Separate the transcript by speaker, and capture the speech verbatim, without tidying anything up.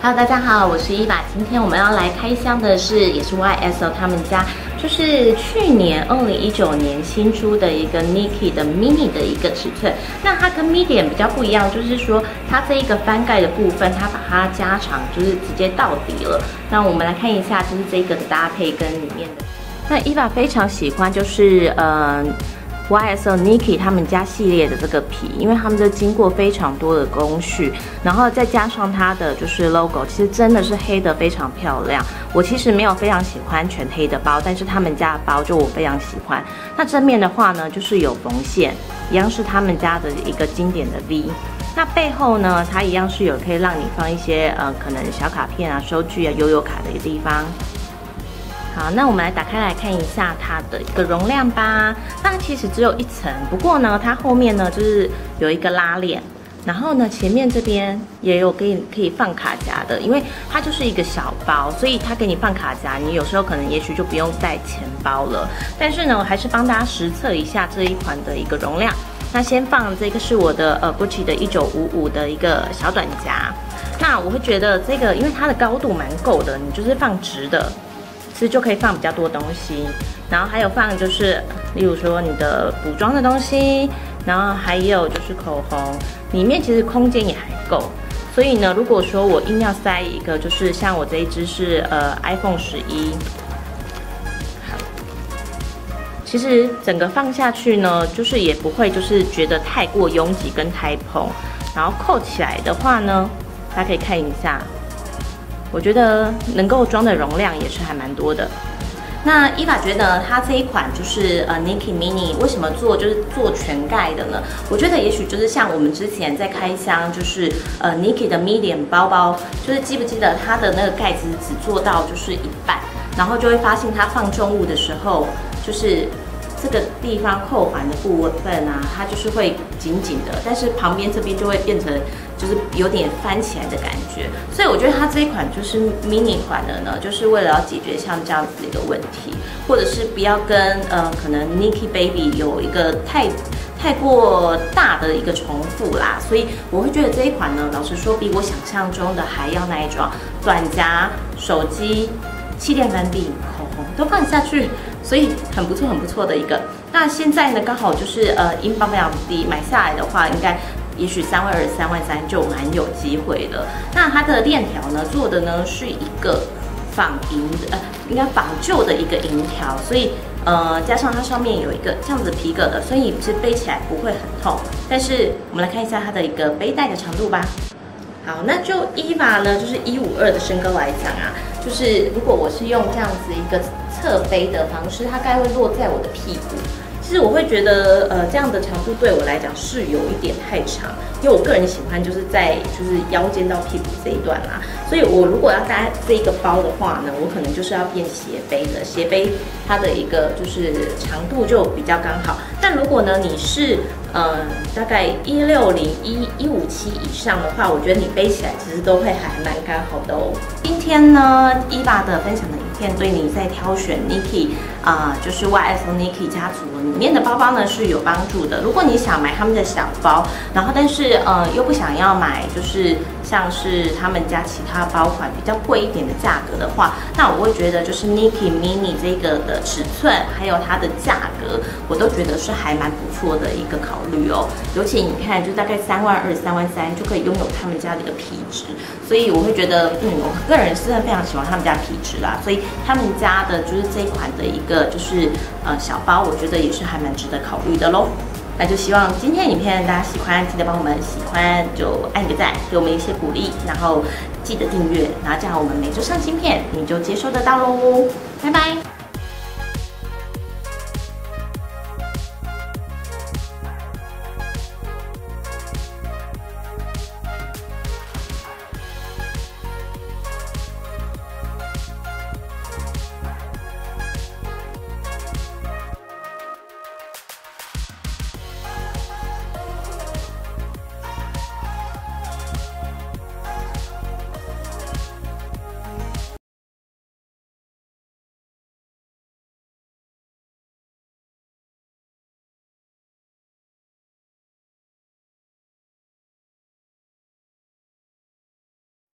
Speaker 1: Hello， 大家好，我是伊娃。今天我们要来开箱的是，也是 Y S L 他们家，就是去年二零一九年新出的一个 Nike 的 Mini 的一个尺寸。那它跟 Medium 比较不一样，就是说它这一个翻盖的部分，它把它加长，就是直接到底了。那我们来看一下，就是这个的搭配跟里面的。那伊娃非常喜欢，就是呃。Y S L Nike 他们家系列的这个皮，因为他们都经过非常多的工序，然后再加上它的就是 logo， 其实真的是黑的非常漂亮。我其实没有非常喜欢全黑的包，但是他们家的包就我非常喜欢。那正面的话呢，就是有缝线，一样是他们家的一个经典的 V。那背后呢，它一样是有可以让你放一些呃可能小卡片啊、收据啊、悠游卡的一个地方。好，那我们来打开来看一下它的一个容量吧。它其实只有一层，不过呢，它后面呢就是有一个拉链，然后呢前面这边也有可以可以放卡夹的，因为它就是一个小包，所以它给你放卡夹，你有时候可能也许就不用带钱包了。但是呢，我还是帮大家实测一下这一款的一个容量。那先放这个是我的呃 Gucci 的一九五五的一个小短夹。那我会觉得这个，因为它的高度蛮够的，你就是放直的。其实就可以放比较多东西，然后还有放就是，例如说你的补妆的东西，然后还有就是口红，里面其实空间也还够。所以呢，如果说我硬要塞一个，就是像我这一支是呃 iPhone 十一，好，其实整个放下去呢，就是也不会就是觉得太过拥挤跟太蓬，然后扣起来的话呢，大家可以看一下。我觉得能够装的容量也是还蛮多的。那伊娃觉得它这一款就是呃 Nike Mini 为什么做就是做全盖的呢？我觉得也许就是像我们之前在开箱就是呃 Nike 的 Medium 包包，就是记不记得它的那个盖子只做到就是一半，然后就会发现它放重物的时候，就是这个地方扣环的部分啊，它就是会紧紧的，但是旁边这边就会变成。就是有点翻起来的感觉，所以我觉得它这一款就是 mini 款的呢，就是为了要解决像这样子的一个问题，或者是不要跟呃可能 Nike Baby 有一个太太过大的一个重复啦，所以我会觉得这一款呢，老实说比我想象中的还要耐撞，短夹、手机、气垫粉笔、口红都放下去，所以很不错很不错的一个。那现在呢，刚好就是呃英镑非常低，买下来的话应该。也许三万二、三万三就蛮有机会的。那它的链条呢，做的呢是一个仿银的，呃，应该仿旧的一个银条，所以呃，加上它上面有一个这样子皮革的，所以是背起来不会很痛。但是我们来看一下它的一个背带的长度吧。好，那就伊娃呢，就是一五二的身高来讲啊，就是如果我是用这样子一个侧背的方式，它该会落在我的屁股。其实我会觉得，呃，这样的长度对我来讲是有一点太长，因为我个人喜欢就是在就是腰间到屁股这一段啦，所以我如果要搭这一个包的话呢，我可能就是要变斜背的，斜背它的一个就是长度就比较刚好。但如果呢你是呃大概一六零、一一五七以上的话，我觉得你背起来其实都会还蛮刚好的哦。今天呢，伊娃的分享的影片对你在挑选 Nike 啊、呃，就是 Y S L Nike 家族里面的包包呢是有帮助的。如果你想买他们的小包，然后但是呃又不想要买就是像是他们家其他包款比较贵一点的价格的话，那我会觉得就是 Nike Mini 这个的尺寸还有它的价格，我都觉得是还蛮不错的一个考虑哦。尤其你看，就大概三万二、三万三就可以拥有他们家的一个皮质，所以我会觉得，嗯，我个人是非常喜欢他们家皮质啦，所以他们家的就是这一款的一个就是呃小包，我觉得也是还蛮值得考虑的咯。那就希望今天的影片大家喜欢，记得帮我们喜欢就按个赞，给我们一些鼓励，然后记得订阅，然后这样我们每周上新片你就接收得到喽。拜拜。